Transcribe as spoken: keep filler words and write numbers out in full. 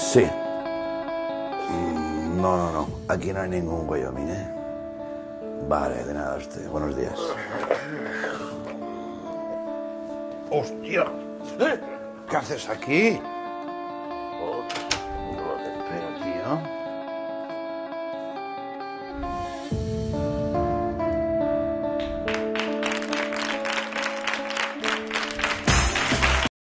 Sí. Mm, No, no, no. Aquí no hay ningún Wyoming, ¿eh? Vale, de nada usted. Buenos días. ¡Hostia! ¿Eh? ¿Qué haces aquí? Pero, tío...